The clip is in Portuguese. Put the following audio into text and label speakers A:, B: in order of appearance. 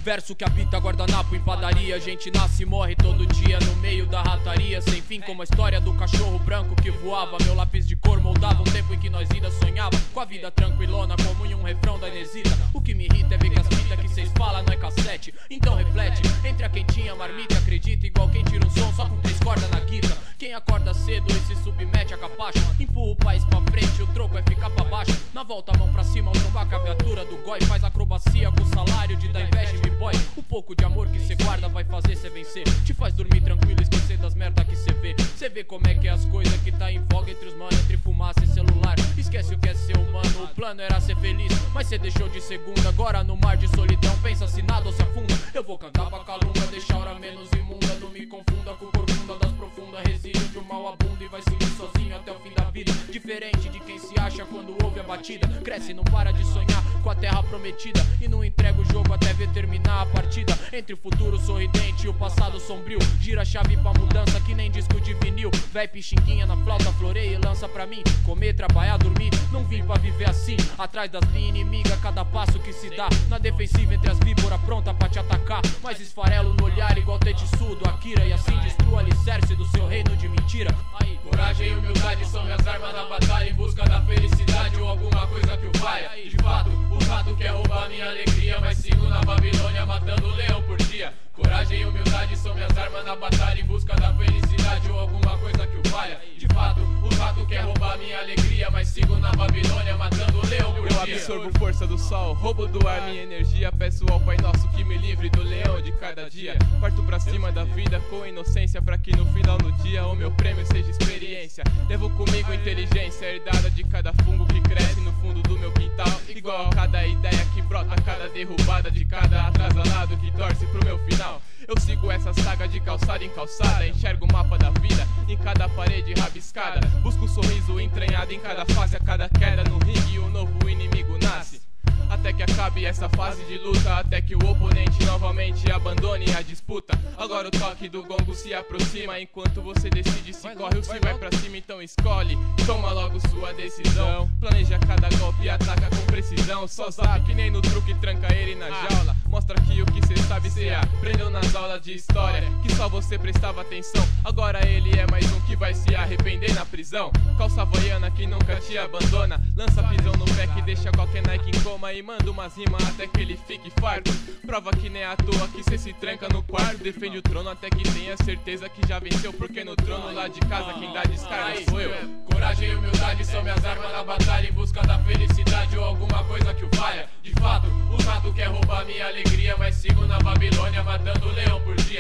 A: Verso que habita guardanapo em padaria. Gente nasce e morre todo dia no meio da rataria. Sem fim como a história do cachorro branco que voava. Meu lápis de cor moldava um tempo em que nós ainda sonhava com a vida tranquilona como em um refrão da Inesita. O que me irrita é ver que as fitas que cês falam não é cassete. Então reflete, entre a quentinha, marmita, acredita igual quem tira um som só com 3 cordas na guita. Quem acorda cedo e se submete a capacho, empurra o país pra frente, o troco é ficar pra baixo. Na volta a mão pra cima, ao trombar com a viatura do goi. Faz acrobacia com o salário de dar inveja e me boy. O pouco de amor que cê guarda vai fazer cê vencer. Te faz dormir tranquilo, esquecer das merda que cê vê. Cê vê como é que é as coisas que tá em voga entre os manos, entre fumaça e celular. Esquece o que é ser humano, o plano era ser feliz, mas cê deixou de segunda. Agora no mar de solidão, pensa se nada ou se afunda. Eu vou cantar pra calunga, deixar a hora menos imunda. Não me confunda com corcunda das profundas. Resíduo de um mal abunda e vai seguir sozinho até o fim da vida. Diferente de quem se acha quando ouve a batida. Cresce e não para de sonhar com a terra prometida, e não entrega o jogo até ver terminar a partida. Entre o futuro sorridente e o passado sombrio, gira a chave pra mudança que nem disco de vinil. Véi pixinguinha na flauta, floreia e lança pra mim. Comer, trabalhar, dormir, não vim pra viver assim. Atrás das linhas inimigas, cada passo que se dá. Na defensiva entre as víboras pronta pra te atacar. Mas esfarelo no olhar igual Tetsudo, Akira. E assim destrua o alicerce do seu reino de mentira. Aí.
B: Coragem e humildade são minhas armas na batalha, em busca da felicidade ou alguma coisa que o valha. De fato, o rato quer roubar minha alegria, mas sigo na Babilônia matando o leão por dia. Coragem e humildade são minhas armas na batalha, em busca da felicidade ou alguma coisa que o valha. De fato, o rato quer roubar minha alegria, mas sigo na Babilônia matando o leão por dia.
C: Eu absorvo força do sol, roubo do ar minha energia. Peço ao Pai Nosso que me livre do leão de cada dia. Parto pra cima da vida com inocência, pra que no final do dia o meu prêmio seja experiência. Levo comigo inteligência herdada de cada fungo que cresce no fundo do meu quintal. Igual a cada ideia que brota, cada derrubada de cada atrasalado que torce pro meu final. Eu sigo essa saga de calçada em calçada, enxergo o mapa da vida em cada parede rabiscada. Busco o sorriso entranhado em cada face, a cada queda no ringue um novo inimigo nasce. Até que acabe essa fase de luta, até que o oponente novamente abandone a disputa. Agora o toque do gongo se aproxima, enquanto você decide se corre ou se vai pra cima. Então escolhe, toma logo sua decisão. Planeja cada golpe e ataca com precisão. Só sabe que nem no truque, tranca ele na jaula. Mostra que o que cê sabe cê aprendeu nas aulas de história, que só você prestava atenção. Agora ele é mais um que vai se arrepender na prisão. Calça havaiana que nunca te abandona, lança pisão no pé que deixa qualquer Nike em coma. E manda umas rimas até que ele fique farto. Prova que nem é à toa que cê se tranca no quarto. Defende o trono até que tenha certeza que já venceu, porque no trono lá de casa quem dá descarga sou eu.
B: Coragem e humildade são minhas armas na batalha, em busca da felicidade ou alguma coisa que o valha. De fato, o rato quer roubar minha alegria, mas sigo na Babilônia matando o leão por dia.